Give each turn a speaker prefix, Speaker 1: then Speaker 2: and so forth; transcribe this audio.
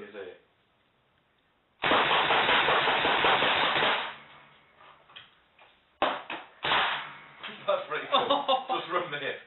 Speaker 1: me see it. That's pretty cool. Just run me.